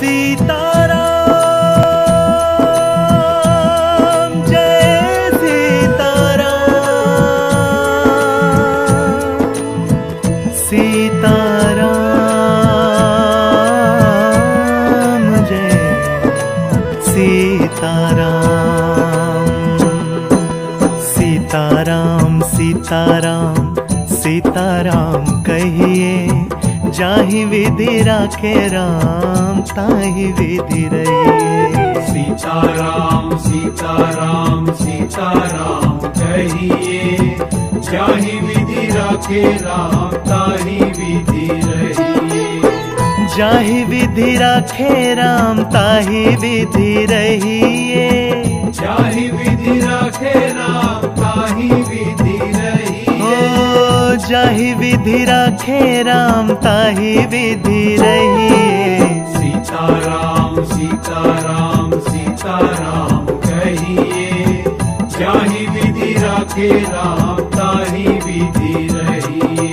सीताराम जय सीताराम, सीताराम जय सीताराम। सीताराम सीताराम सीताराम कहिए, जाहि विधि राखे राम ताहि विधि रहिए। सीताराम सीताराम सीताराम कहिए, जाहि विधि राखे राम ताहि विधि रहिए। जाहि विधि राखे राम ताहि विधि रहिए। जाहि विधि राखे राम ताहि विधि रहिए। जाहि विधि राखे राम ताहि विधि रहिए। सीताराम सीताराम सीताराम कहिए, जाहि विधि राखे राम ताहि विधि रहिए।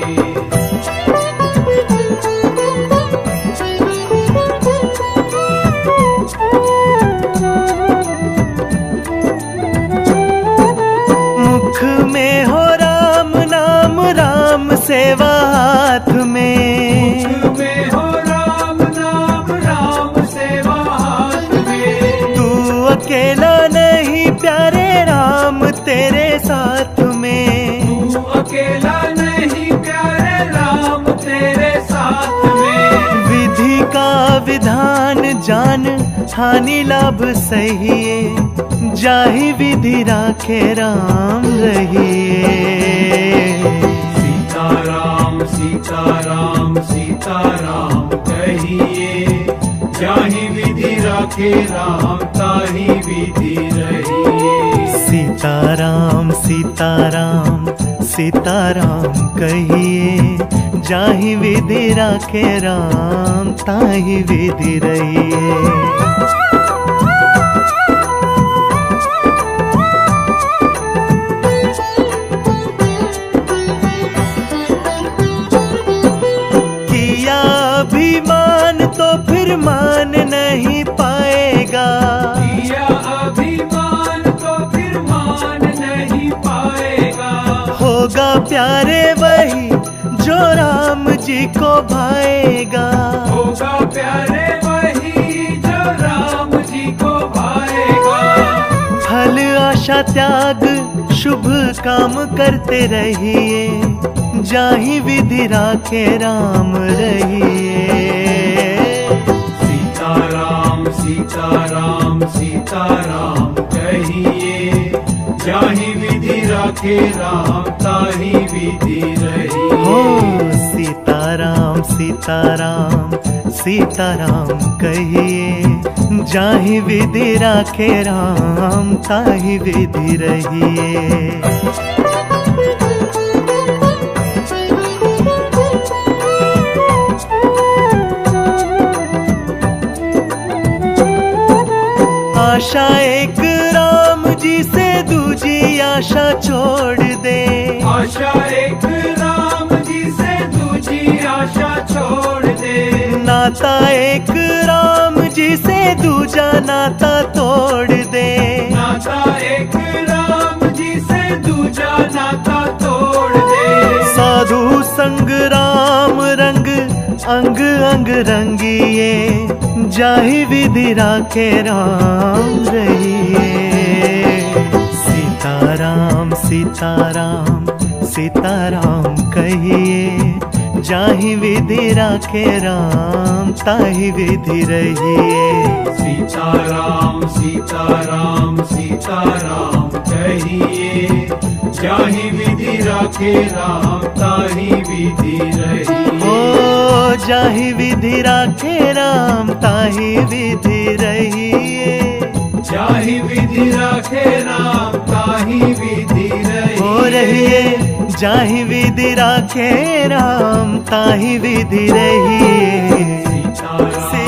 मुख में हो राम नाम, राम सेवा हाथ में। मुख में हो राम नाम, राम सेवा हाथ में। तू अकेला नहीं प्यारे, राम तेरे साथ में। तू अकेला नहीं प्यारे, राम तेरे साथ में। विधि का विधान जान, हानि लाभ सहिए। जाहि विधि राखे राम रहिए। सीताराम सीताराम सीताराम कहिए, जाहि विधि राखे राम ताहि विधि रहिए। सीताराम सीताराम सीताराम कहिए, जाहि विधि राखे राम ताहि विधि रहिए। अभिमान तो फिर मान नहीं पाएगा। किया अभिमान तो फिर मान नहीं पाएगा। होगा प्यारे वही जो राम जी को भाएगा। होगा प्यारे वही जो राम जी को भाएगा। फल आशा त्याग शुभ काम करते रहिए। जाहि विधि राखे राम रहिए। सीताराम सीताराम सीताराम कहिए, जाहि विधि राखे राम ताहि विधि रहिए। सीताराम सीताराम सीताराम कहिए, जाहि विधि राखे राम ताहि विधि रहिए। आशा एक राम जी से दूजी आशा छोड़ दे। आशा एक राम जी से दूजी आशा छोड़ दे। नाता एक राम जी से दूजा नाता तोड़ दे। नाता एक राम जी से दूजा नाता तोड़ दे। साधु संग राम रंग, अंग अंग रंगिए। जाहि विधि राखे राम रहिए। सीताराम सीताराम सीताराम कहिए, जाहि विधि राखे राम ताहि विधि रहिए। सीताराम सीताराम सीताराम कहिए, जाहि विधि राखे राम ताहि विधि रहिए। जाहि विधि राखे राम ताहि विधि रहिए। जाहि विधि राखे राम ताहि विधि रहिए। जाहि विधि राखे राम ताहि विधि रहिए।